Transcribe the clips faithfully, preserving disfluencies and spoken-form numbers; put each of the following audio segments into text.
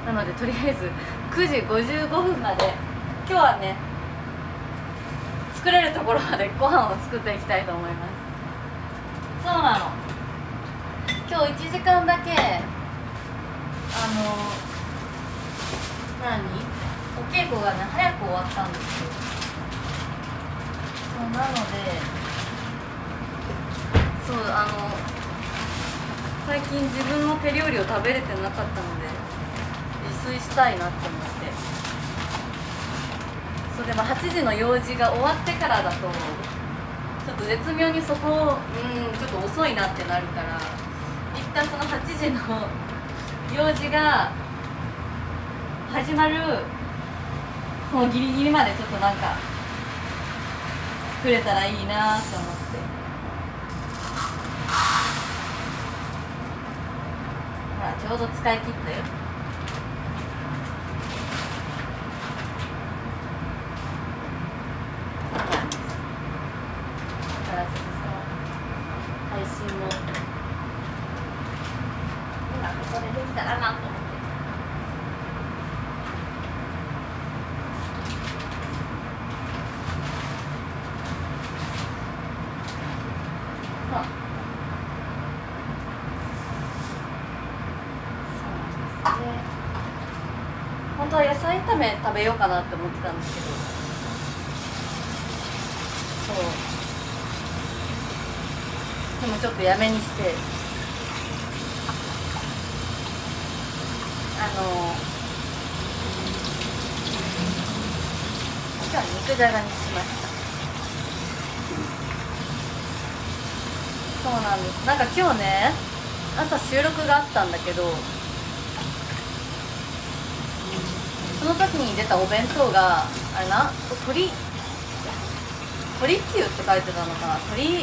なのでとりあえずくじごじゅうごふんまで今日はね作れるところまでご飯を作っていきたいと思います。そうなの、今日いちじかんだけあの何お稽古がね早く終わったんですよ。そうなのでそうあの最近自分の手料理を食べれてなかったので自炊したいなって思って。そうでもはちじの用事が終わってからだとちょっと絶妙にそこをうんちょっと遅いなってなるから、一旦そのはちじの用事が始まるそのギリギリまでちょっとなんか作れたらいいなって思って。ほらちょうど使い切ったよ。配信も今ここでできたらなと思って。そうそうなんですね。本当は野菜炒め食べようかなって思ってたんですけど、そうでもちょっとやめにして、あの今日は肉じゃがにしました。そうなんです。なんか今日ね朝収録があったんだけど、その時に出たお弁当があれな鳥鳥級って書いてたのかな、鳥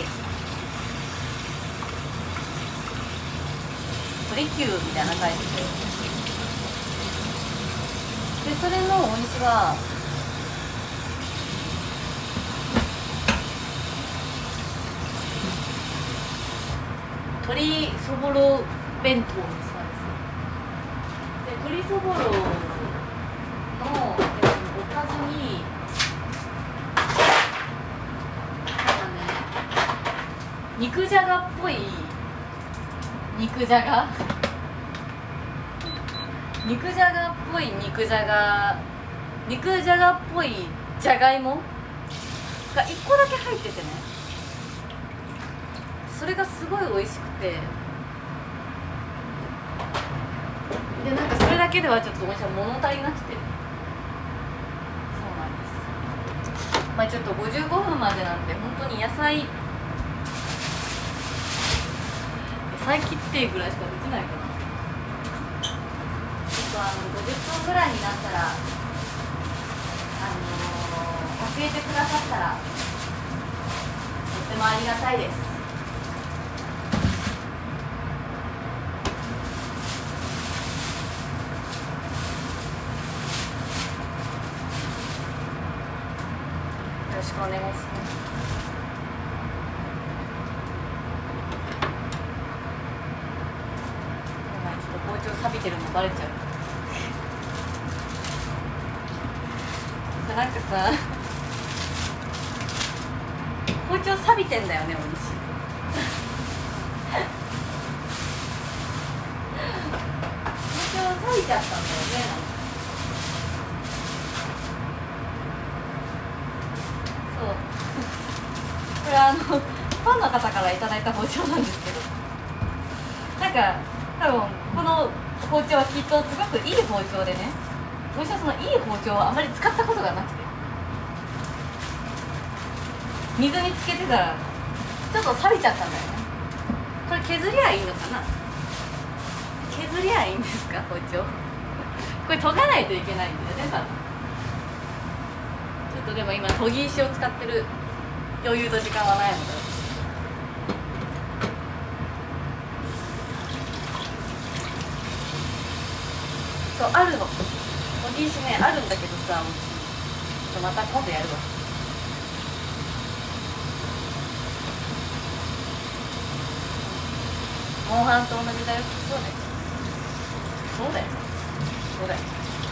鳥級みたいな書いてて、でそれのお店が鶏そぼろ弁当にしたんですよ。で鶏そぼろの、えっと、おかずになんかね肉じゃがっぽい肉じゃが肉じゃがっぽい肉じゃが肉じゃがっぽいじゃがいもがいっこだけ入っててね、それがすごい美味しくて、でなんかそれだけではちょっとお店は物足りなくて、そうなんです。まあちょっとごじゅうごふんまでなんで本当に野菜野菜切ってぐらいしかできないかな。ちょっとあのごじゅっぷんぐらいになったらあのー、教えてくださったらとってもありがたいです。よろしくお願いします。包丁錆びてるのバレちゃう。なんかさ包丁錆びてんだよね、お西。包丁錆びちゃったんだよね。そうこれあのファンの方からいただいた包丁なんですけど、なんか多分この包丁はきっとすごくいい包丁でね、私はそのいい包丁をあまり使ったことがなくて、水につけてたらちょっと錆びちゃったんだよね。これ削りゃいいのかな、削りゃいいんですか包丁。これ研がないといけないんだよね多分。ちょっとでも今研ぎ石を使ってる余裕と時間はないので、そうあるの研ぎ石ね、あるんだけどさ、ちょっとまた今度やるわ。モンハンと同じだよ。そうだよそうだよ。 これ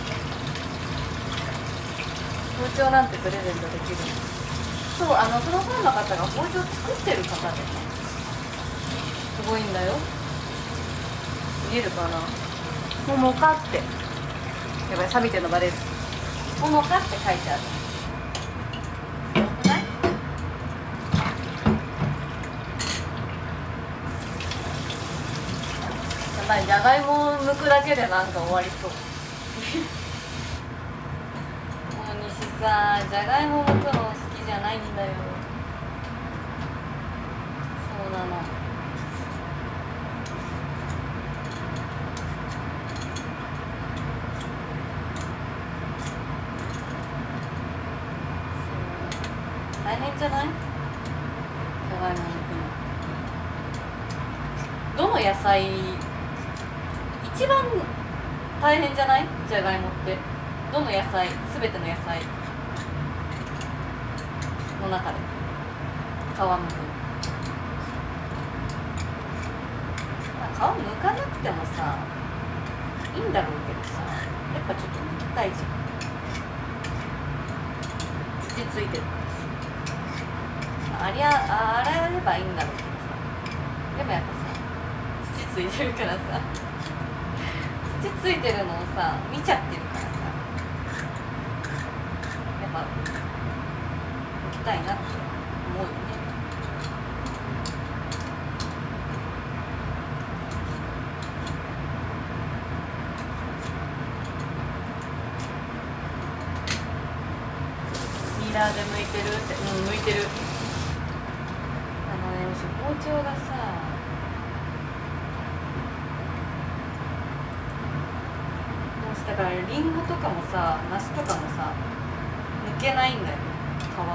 包丁なんてプレゼントできる。そう、あのそのファンの方が包丁作ってる方でね、すごいんだよ。見えるかな。ももかって、やばい、錆びてるのバレる。ももかって書いてある。よくない？やばい、じゃがいもを剥くだけでなんか終わりそう。大西さ、じゃがいも剥くの好きじゃないんだよ。そうなの。大変じゃない？じゃがいも剥くの。どの野菜一番大変じゃない？じゃがいもって。どの野菜、すべての野菜の中で皮むく。まあ、皮むかなくてもさいいんだろうけどさ、やっぱちょっとむきたいじゃん。土ついてるからさ、ありゃあ洗えればいいんだろうけどさ、でもやっぱさ土ついてるからさ、土ついてるのをさ見ちゃってるからさ、やっぱむきたいなって思うよね。ピーラーで剥いてるって、うん、剥いてる。あのね、包丁がさ、だからリンゴとかもさ、梨とかもさ抜けないんだよね、皮皮系。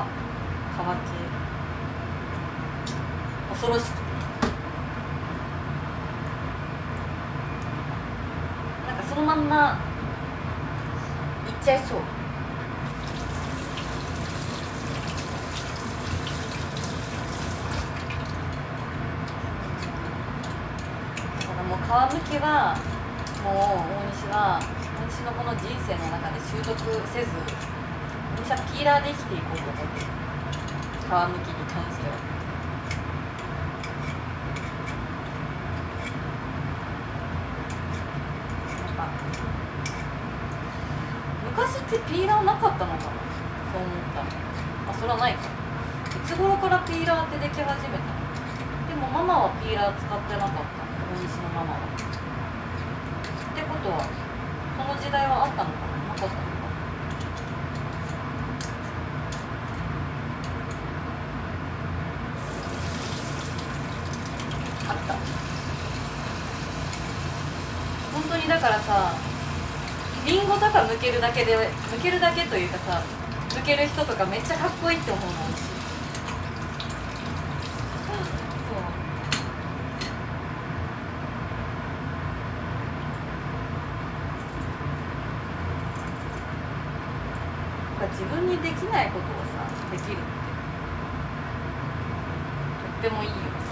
恐ろしくて、なんかそのまんまいっちゃいそう。だからもう皮むきはもう大西は私のこの人生の中で習得せず、私はピーラーで生きていこうと思ってる。皮むきに関しては。やっぱ昔ってピーラーなかったのかな、そう思ったら。あ、それはないか。いつ頃からピーラーってでき始めたの？でもママはピーラー使ってなかった、大西のママは。ってことはその時代はあったのかな、なかったのかな。あった。本当にだからさ、リンゴとか剥けるだけで、剥けるだけというかさ、剥ける人とかめっちゃかっこいいって思うの、私。自分にできないことをさできるってとってもいいよ。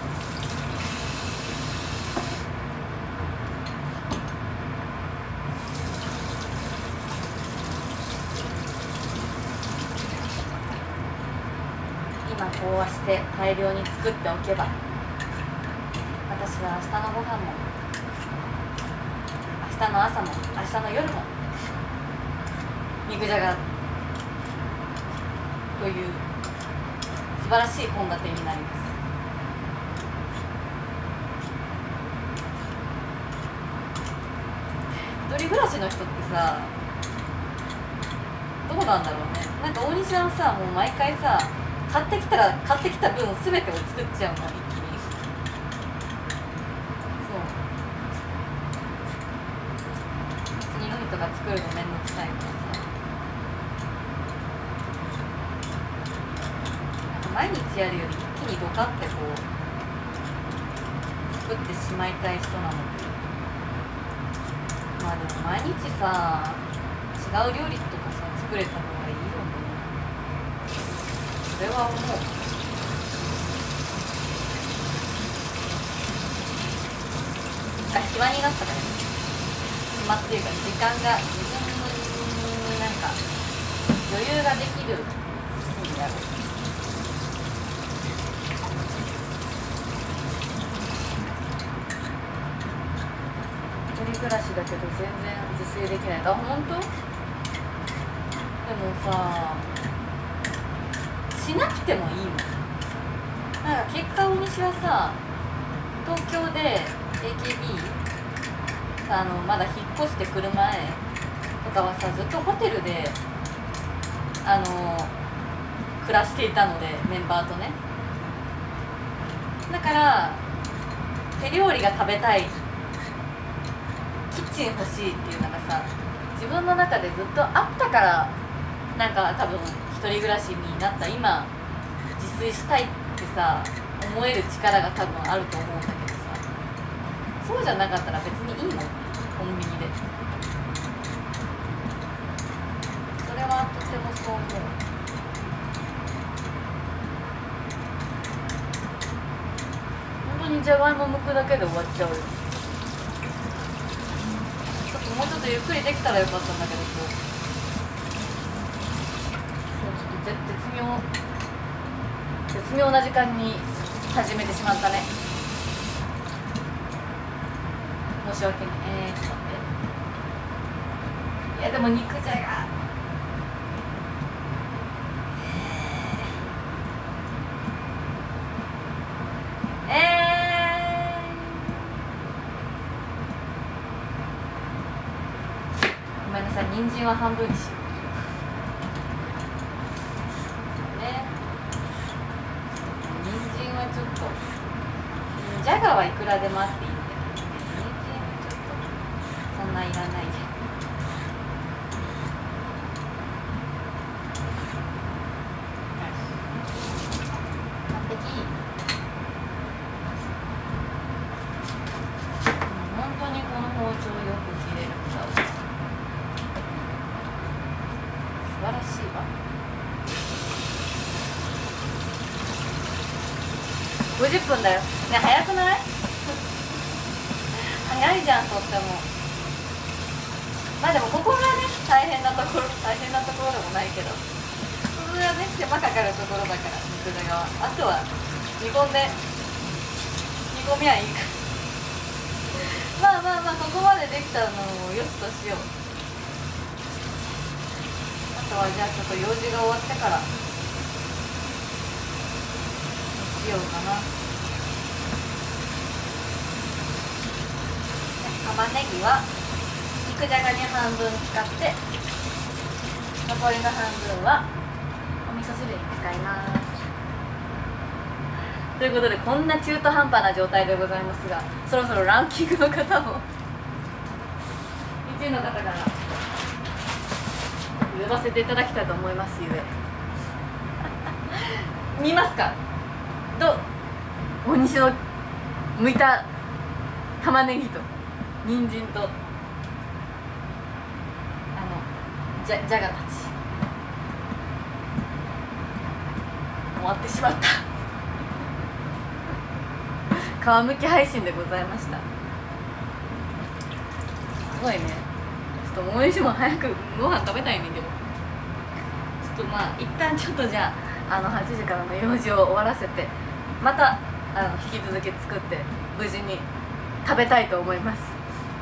今こうして大量に作っておけば、私は明日のご飯も明日の朝も明日の夜も肉じゃがという素晴らしい献立になります。一人暮らしの人ってさ、どうなんだろうね。なんか大西はさ、もう毎回さ、買ってきたら買ってきた分全てを作っちゃうの、一気に。そう。普通に飲みとか作るのめんどくさいからさ。毎日やるより一気にドカってこう作ってしまいたい人なので、まあでも毎日さ違う料理とかさ作れた方がいいよね。それは思う。あ、暇になったからね。 間っていうか時間が自分になんか余裕ができる日にやる。一人暮らしだけど全然自炊できない。あ、本当？でもさ、しなくてもいいもん。なんか結果大西はさ、東京で エーケービー あのまだ引っ越してくる前とかはさ、ずっとホテルであの暮らしていたので、メンバーとね。だから手料理が食べたい、キッチン欲しいっていうのがさ、自分の中でずっとあったから、なんか多分一人暮らしになった今自炊したいってさ思える力が多分あると思うんだけどさ、そうじゃなかったら別にいいもん、コンビニで。それはとてもそう思う。本当にじゃがいも剥くだけで終わっちゃうよ。もうちょっとゆっくりできたらよかったんだけど、こうそうちょっと絶妙絶妙な時間に始めてしまったね。申し訳ない。えー、ちょっと待って。いやでも肉じゃが人参は半分にしようね。人参はちょっと、じゃがはいくらでもあっていいんだけどね、人参はちょっとそんないらないじゃん。完璧。本当にこの包丁よく切れるんだ。素晴らしいわ。ごじゅっぷんだよね。早くない？早いじゃん、とっても。まあでもここがね大変なところ、大変なところでもないけど、ここがね手間かかるところだから、肉じゃがは。あとは煮込んで煮込みはいいからまあまあまあ、ここまでできたのをよしとしよう。あとはじゃあちょっと用事が終わってからしようかな。玉ねぎは肉じゃがに半分使って、残りの半分はお味噌汁に使います。ということで、こんな中途半端な状態でございますが、そろそろランキングの方をいちいの方から呼ばせていただきたいと思いますゆえ見ますか？どう？大西の剥いた玉ねぎと人参とあのじゃじゃがたち、終わってしまった皮むき配信でございました。すごいね。ちょっと大西も早くご飯食べたいねんけど、ちょっとまあ一旦ちょっとじゃああのはちじからの用事を終わらせて、またあの引き続き作って無事に食べたいと思います。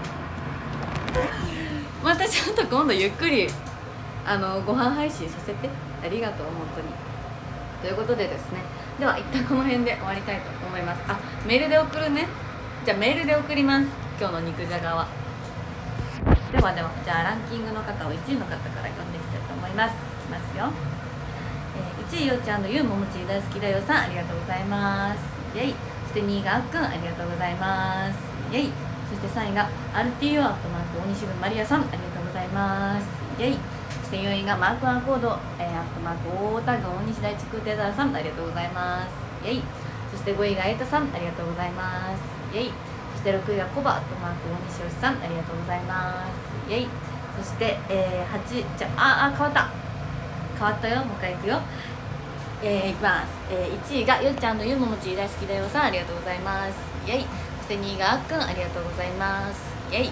またちょっと今度ゆっくりあのご飯配信させて。ありがとう本当に。ということでですね、では一旦この辺で終わりたいと思います。あ、メールで送るね。じゃあメールで送ります、今日の肉じゃがは。ではでは、じゃあランキングの方をいちいの方から読んでいきたいと思います。いきますよ。えー、いちいようちゃんのゆうももち大好きだよさん、ありがとうございます。イェイ。そしてにいがあっくん、ありがとうございます。イェイ。そしてさんいが アールティーユー アットマーク大西郡マリアさん、ありがとうございます。イェイ。そしてよんいがマークアンコード、えー、アットマーク大田郡大西大地空挺太さん、ありがとうございます。イェイ。そしてごいがエイタさん、ありがとうございます。イェイ。そしてろくいがコバ、アットマーク大西よしさん、ありがとうございます。イェイ。そして、えー、はち、じゃあ、あ、変わった変わったよ。もう一回いくよ。えー、いきます。えー、いちいがよっちゃんのゆうももち大好きだよさん、ありがとうございます。イェイ。そしてにいがあっくん、ありがとうございます。イェイ。そし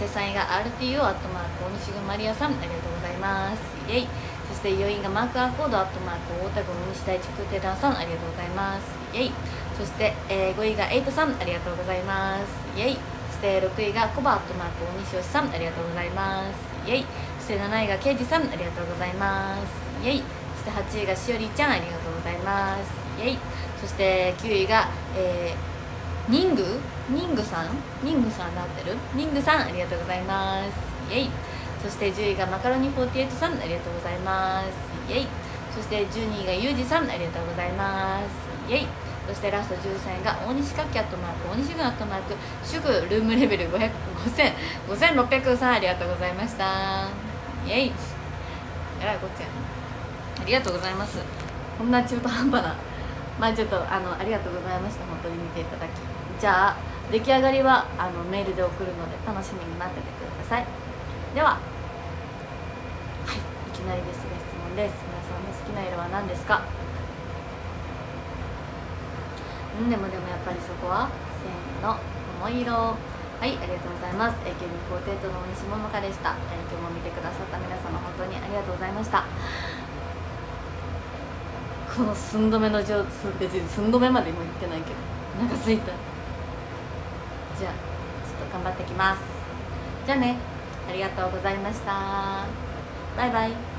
してさんいが アールティーオー アットマーク大西郡マリアさん、ありがとうございます。イエイ。そしてよんいがマークアーコードアットマーク大田郡西大地空挺団さん、ありがとうございます。イエイ。そして、えー、ごいがエイトさん、ありがとうございます。イエイ。そしてろくいがコバアットマーク大西よしさん、ありがとうございます。イエイ。そしてなないがケイジさん、ありがとうございます。イエイ。そしてはちいがしおりちゃん、ありがとうございます。イエイ。そしてきゅういが、えー、ニングニングさんニングさんなってるニングさん、ありがとうございます。イエイ。そしてじゅういがマカロニフォーティエイトさん、ありがとうございます。イエイ。そしてじゅうにいがユージさん、ありがとうございます。イエイ。そしてラストじゅうさんいが大西かっきアットマーク大西軍アットマークシュグルームレベルごひゃく ごせん ごせんろっぴゃくさん、ありがとうございました。イエイ。えらいこっちゃありがとうございます。こんな中途半端な、まあちょっとあのありがとうございました。本当に見ていただき。じゃあ出来上がりはあのメールで送るので楽しみに待っててください。では、はい、いきなりですが質問です。皆さんの好きな色は何ですか？んでもでもやっぱりそこはせーの、桃色。はい、ありがとうございます。 エーケービーフォーティーエイト の大西桃香でした。えー、今日も見てくださった皆様本当にありがとうございました。この寸止めの上別に寸止めまでも言ってないけどお腹すいた。じゃあちょっと頑張ってきます。じゃあね、ありがとうございました。バイバイ。